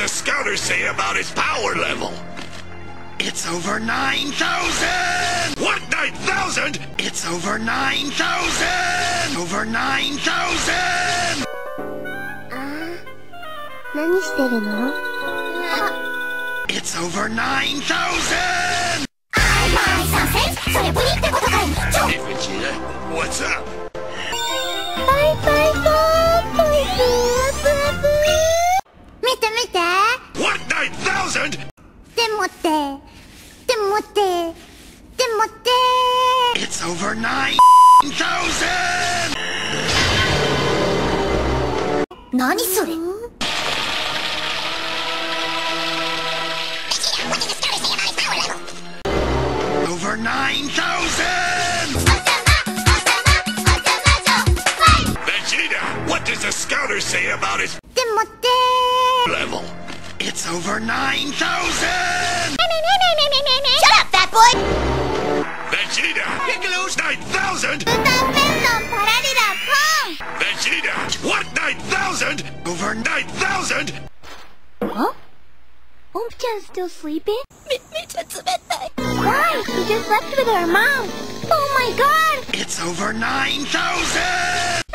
a scouter say about his power level? It's over 9,000! What, 9,000? It's over 9,000! Over 9,000! 何してるの? It's over 9,000! Hey, Vegeta, what's up? バイバイバーバイ見て見て What, 9,000? でもってでもってでもって It's over 9,000! 何それ Over 9,000! Vegeta, what does a scouter say about his でもって level? It's over 9,000! Shut up, fat boy! Vegeta, Piccolo's 9,000? 歌ペンのパラリラポン Vegeta, what, 9,000? Over 9,000? Huh? Omp-chan still sleeping? めっちゃ冷たい Why? She just slept with her mom! Oh my god! It's over 9,000!